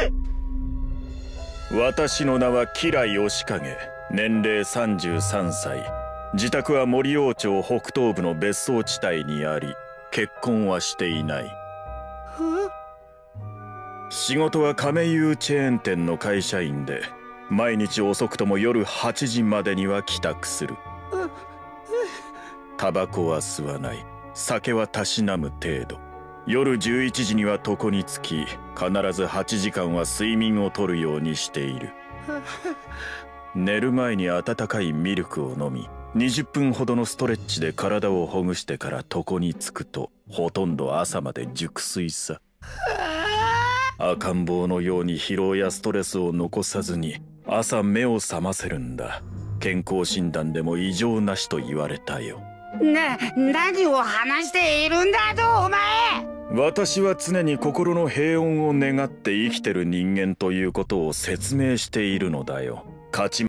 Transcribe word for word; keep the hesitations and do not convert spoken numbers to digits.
私の名は吉良義景、年齢さんじゅうさんさい、自宅は森王町北東部の別荘地帯にあり、結婚はしていない。仕事は亀有チェーン店の会社員で、毎日遅くとも夜はちじまでには帰宅する。タバコは吸わない、酒はたしなむ程度。夜じゅういちじには床につき、必ずはちじかんは睡眠をとるようにしている。寝る前に温かいミルクを飲み、にじゅっぷんほどのストレッチで体をほぐしてから床につくと、ほとんど朝まで熟睡さ。赤ん坊のように疲労やストレスを残さずに朝目を覚ませるんだ。健康診断でも異常なしと言われたよ。 な、何を話しているんだとお前。 私は常に心の平穏を願って生きてる人間ということを説明しているのだよ。勝ち